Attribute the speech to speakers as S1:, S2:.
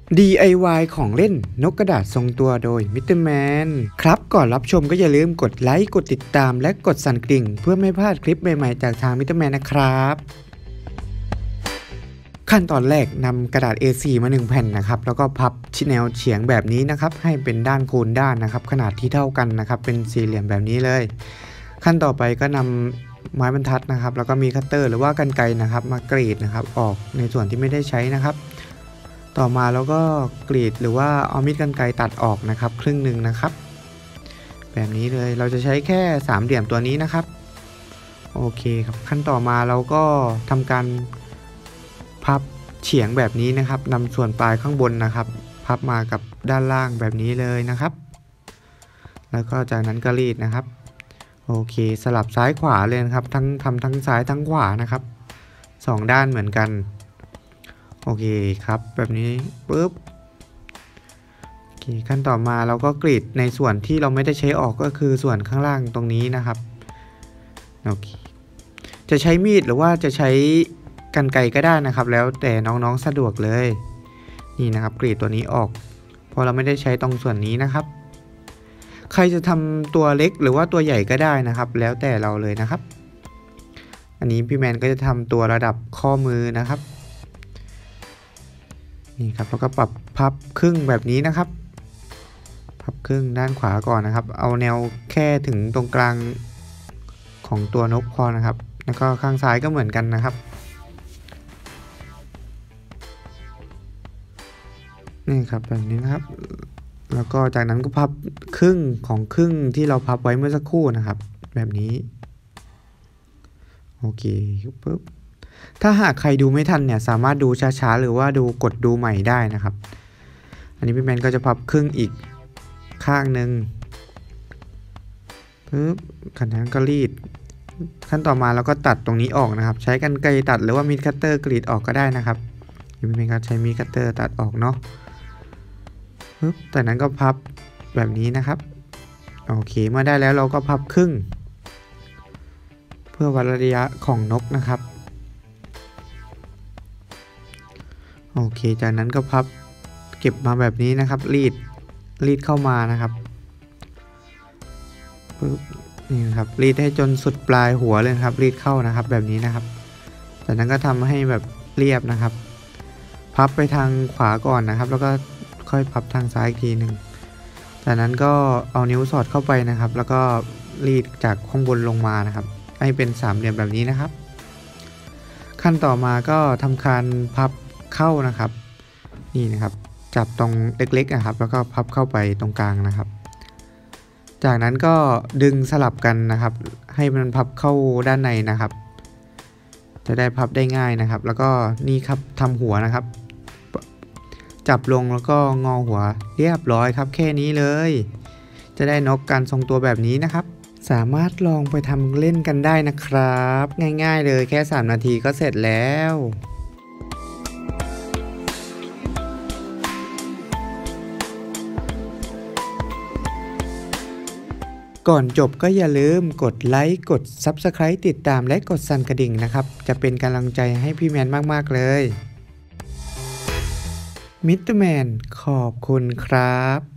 S1: DIY ของเล่นนกกระดาษทรงตัวโดยมิสเตอร์แมนครับก่อนรับชมก็อย่าลืมกดไลค์กดติดตามและกดสั่นกริ่งเพื่อไม่พลาดคลิปใหม่ๆจากทางมิสเตอร์แมนนะครับขั้นตอนแรกนำกระดาษ A4 มา1แผ่นนะครับแล้วก็พับแนวเฉียงแบบนี้นะครับให้เป็นด้านคูณด้านนะครับขนาดที่เท่ากันนะครับเป็นสี่เหลี่ยมแบบนี้เลยขั้นต่อไปก็นำไม้บรรทัดนะครับแล้วก็มีคัตเตอร์หรือว่ากรรไกรนะครับมากรีดนะครับออกในส่วนที่ไม่ได้ใช้นะครับต่อมาแล้วก็กรีดหรือว่าเอามีดกรรไกรตัดออกนะครับครึ่งหนึ่งนะครับแบบนี้เลยเราจะใช้แค่3เหลี่ยมตัวนี้นะครับโอเคครับขั้นต่อมาเราก็ทำการพับเฉียงแบบนี้นะครับนำส่วนปลายข้างบนนะครับพับมากับด้านล่างแบบนี้เลยนะครับแล้วก็จากนั้นก็รีดนะครับโอเคสลับซ้ายขวาเลยนะครับทำทั้งซ้ายทั้งขวานะครับ2ด้านเหมือนกันโอเคครับแบบนี้ปุ๊บโอเคขั้นต่อมาเราก็กรีดในส่วนที่เราไม่ได้ใช้ออกก็คือส่วนข้างล่างตรงนี้นะครับโอเคจะใช้มีดหรือว่าจะใช้กรรไกรก็ได้นะครับแล้วแต่น้องๆสะดวกเลยนี่นะครับกรีดตัวนี้ออกเพราะเราไม่ได้ใช้ตรงส่วนนี้นะครับใครจะทำตัวเล็กหรือว่าตัวใหญ่ก็ได้นะครับแล้วแต่เราเลยนะครับอันนี้พี่แมนก็จะทำตัวระดับข้อมือนะครับนี่ครับแล้วก็ปรับพับครึ่งแบบนี้นะครับพับครึ่งด้านขวาก่อนนะครับเอาแนวแค่ถึงตรงกลางของตัวนกพอนะครับแล้วก็ข้างซ้ายก็เหมือนกันนะครับนี่ครับแบบนี้นะครับแล้วก็จากนั้นก็พับครึ่งของครึ่งที่เราพับไว้เมื่อสักครู่นะครับแบบนี้โอเคปุ๊บถ้าหากใครดูไม่ทันเนี่ยสามารถดูช้าๆหรือว่ากดดูใหม่ได้นะครับอันนี้พี่แมนก็จะพับครึ่งอีกข้างหนึ่งปุ๊บขั้นนั้นก็รีดขั้นต่อมาเราก็ตัดตรงนี้ออกนะครับใช้กรรไกรตัดหรือว่ามีดคัตเตอร์กรีดออกก็ได้นะครับพี่แมนก็ใช้มีดคัตเตอร์ตัดออกเนาะปุ๊บจากนั้นก็พับแบบนี้นะครับโอเคเมื่อได้แล้วเราก็พับครึ่งเพื่อวัดระยะของนกนะครับโอเคจากนั้นก็พับเก็บมาแบบนี้นะครับรีดเข้ามานะครับปึ๊บนี่นะครับรีดให้จนสุดปลายหัวเลยครับรีดเข้านะครับแบบนี้นะครับจากนั้นก็ทำให้แบบเรียบนะครับพับไปทางขวาก่อนนะครับแล้วก็ค่อยพับทางซ้ายอีกทีหนึ่งจากนั้นก็เอานิ้วสอดเข้าไปนะครับแล้วก็รีดจากข้างบนลงมานะครับให้เป็นสามเหลี่ยมแบบนี้นะครับขั้นต่อมาก็ทำการพับเข้านะครับนี่นะครับจับตรงเล็กๆนะครับแล้วก็พับเข้าไปตรงกลางนะครับจากนั้นก็ดึงสลับกันนะครับให้มันพับเข้าด้านในนะครับจะได้พับได้ง่ายนะครับแล้วก็นี่ครับทำหัวนะครับจับลงแล้วก็งอหัวเรียบร้อยครับแค่นี้เลยจะได้นกการทรงตัวแบบนี้นะครับสามารถลองไปทำเล่นกันได้นะครับง่ายๆเลยแค่3นาทีก็เสร็จแล้วก่อนจบก็อย่าลืมกดไลค์กด Subscribe ติดตามและกดสั่นกระดิ่งนะครับจะเป็นกำลังใจให้พี่แมนมากๆเลยมิสเตอร์แมนขอบคุณครับ